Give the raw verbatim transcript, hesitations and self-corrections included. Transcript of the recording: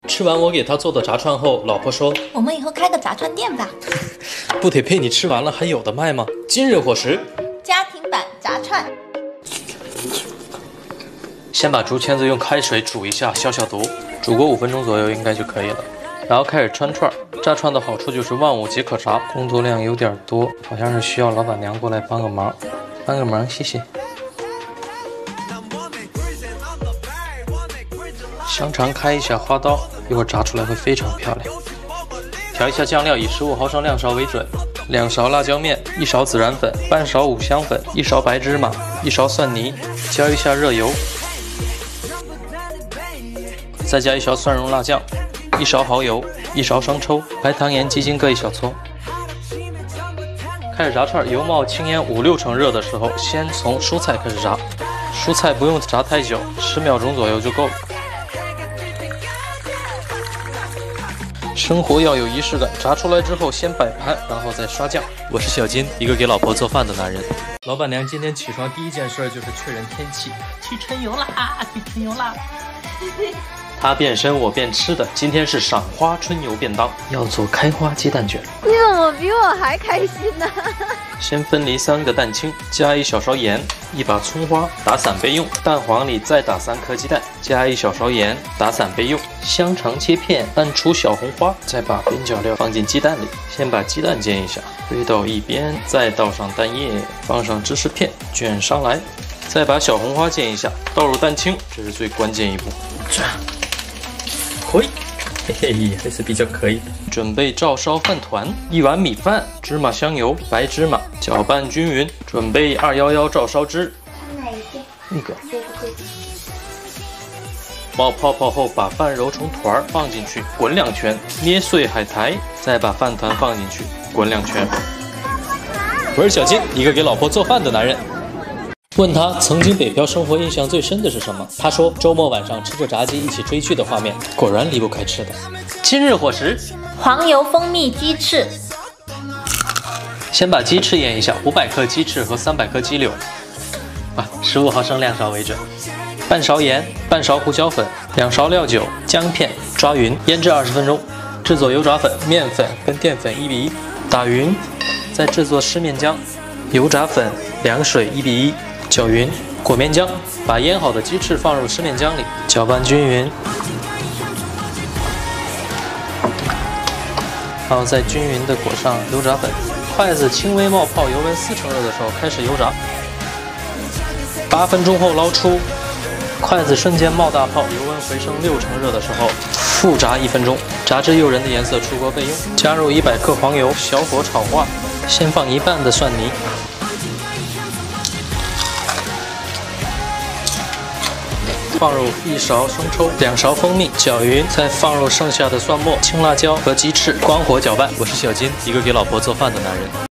吃完我给他做的炸串后，老婆说：“ 我们以后开个炸串店吧。” 不得配你吃完了还有的卖吗？今日伙食： 家庭版炸串。 先把竹签子用开水煮一下，消消毒，煮个五分钟左右应该就可以了。然后开始穿串。炸串的好处就是万物皆可炸，工作量有点多，好像是需要老板娘过来帮个忙。帮个忙，谢谢。香肠开一下花刀，一会儿炸出来会非常漂亮。调一下酱料，以十五毫升量勺为准。两勺辣椒面，一勺孜然粉，半勺五香粉，一勺白芝麻，一勺蒜泥，浇一下热油，再加一勺蒜蓉辣酱，一勺蚝油，一勺生抽，白糖盐、鸡精各一小撮。开始炸串，油冒青烟五六成热的时候，先从蔬菜开始炸。蔬菜不用炸太久，十秒钟左右就够了。生活要有仪式感，炸出来之后先摆盘，然后再刷酱。我是小金，一个给老婆做饭的男人。老板娘今天起床第一件事就是确认天气， 去春游啦！去春游啦！ 他变身，我变吃的。今天是赏花春游便当，要做开花鸡蛋卷。 你怎么比我还开心呢？ 先分离三个蛋清，加一小勺盐，一把葱花，打散备用。蛋黄里再打三颗鸡蛋，加一小勺盐，打散备用。香肠切片，按出小红花，再把边角料放进鸡蛋里。先把鸡蛋煎一下，推到一边，再倒上蛋液，放上芝士片，卷上来。再把小红花煎一下，倒入蛋清，这是最关键一步。转。可以，嘿嘿，还是比较可以的。准备照烧饭团，一碗米饭，芝麻香油，白芝麻，搅拌均匀。准备二一一照烧汁， 哪一个？ 那个。冒泡泡后，把饭揉成团儿放进去，滚两圈，捏碎海苔，再把饭团放进去，滚两圈。我是小金，一个给老婆做饭的男人。问他曾经北漂生活印象最深的是什么？他说周末晚上吃着炸鸡一起追剧的画面，果然离不开吃的。今日伙食： 黄油蜂蜜鸡翅。 先把鸡翅腌一下，五百克鸡翅和三百克鸡柳，啊，十五毫升量勺为准。半勺盐，半勺胡椒粉，两勺料酒，姜片，抓匀，腌制二十分钟。制作油炸粉，面粉跟淀粉一比一，打匀，再制作湿面浆，油炸粉，凉水一比一。搅匀，裹面浆，把腌好的鸡翅放入湿面浆里，搅拌均匀，然后再均匀地裹上油炸粉。筷子轻微冒泡，油温四成热的时候开始油炸，八分钟后捞出。筷子瞬间冒大泡，油温回升六成热的时候复炸一分钟，炸至诱人的颜色出锅备用。加入一百克黄油，小火炒化，先放一半的蒜泥。放入一勺生抽，两勺蜂蜜，搅匀，再放入剩下的蒜末、青辣椒和鸡翅，关火搅拌。我是小金，一个给老婆做饭的男人。